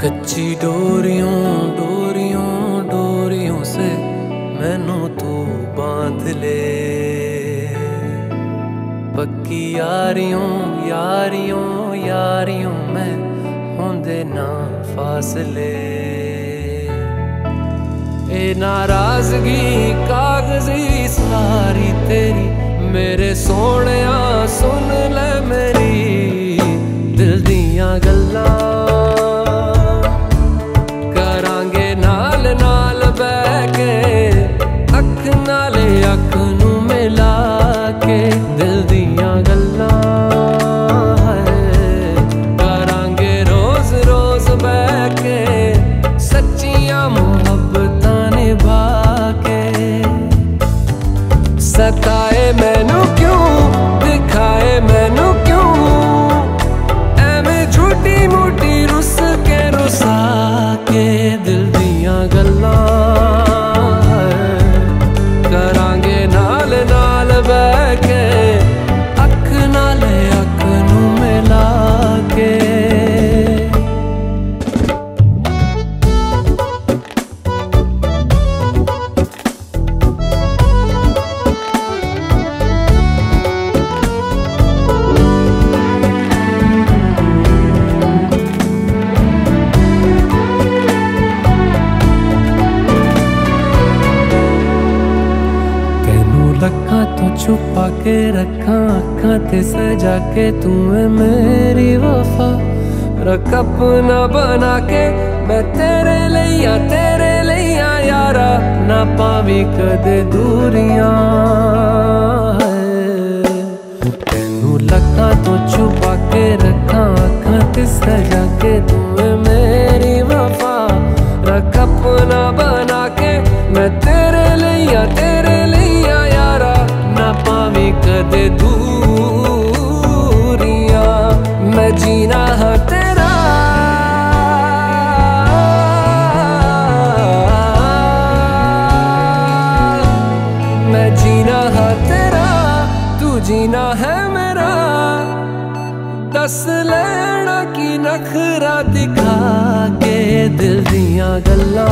कच्ची डोरियों डोरियों डोरियों से मैनू तू बांध ले, पक्की यारियों यारियों यारियों में होंदे ना फासले। ए नाराजगी कागजी सारी तेरी मेरे सोहणिया सुन ले मेरी दिल दियां गल्लां, करांगे नाल नाल बैठ के अख नाले अख नू मिला के दिल दियां गल्लां करांगे रोज रोज बैठ के सच्चियां मुहब्बतां निभा के। सताए मैनू क्यों दिखाए मैनू क्यों एवें झूठी मूठी रुस के रुसा के दिल दियां गल्लां करांगे नाल नाल बैठ के अख नाले अख नू मिला के। रखा तो छुपा के रखा अखा ते सजा के तू है मेरी वफा, रख अपना बना के मैं तेरे लिया यारा ना पावी कदे दूरियां। तेनू लखा तो छुपा के रखा अखा ते सजा के तू है मेरी वफा, रख अपना बना के मैं तेरे लिया यारा ना पावी कदे दूरियां। मैं जीना है तेरा मैं जीना है तेरा तू जीना है मेरा, दस लेना की नखरा दिखा के दिल दियां गल्लां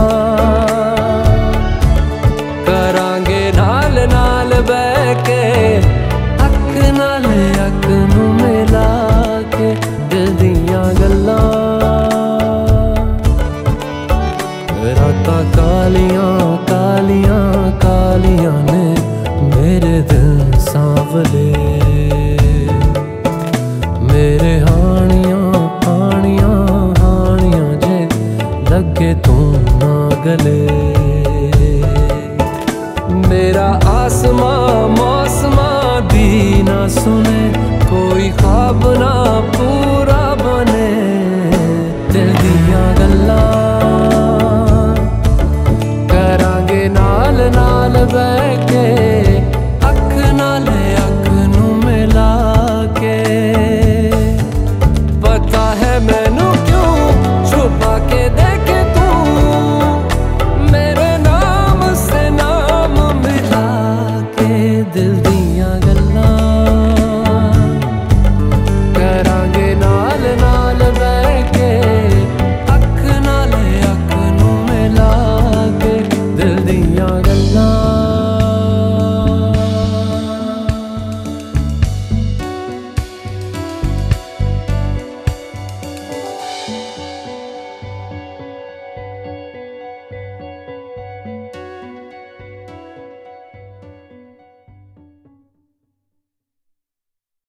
करांगे नाल नाल बैठ के अख नाल अख नू मिला के दिल दियां गल्लां। रातां कालियां कालियां कालियां ने मेरे दिल सांवले, मेरे हानियां हानियां हानियां जे लगे तू ना गले। मेरा आसमां मौसमां दी ना सुने कोई ख्वाब ना पूरा बने दिल दियां गल्लां करांगे नाल नाल बैठ के अख नाले अख नू मिला के। पता है मैनू क्यों छुपा के देखे तू मेरे नाम से नाम मिला के दिल दियां गल्लां करांगे नाल नाल बैठ के अख नाले अख नू मिला के दिल दियां गल्लां।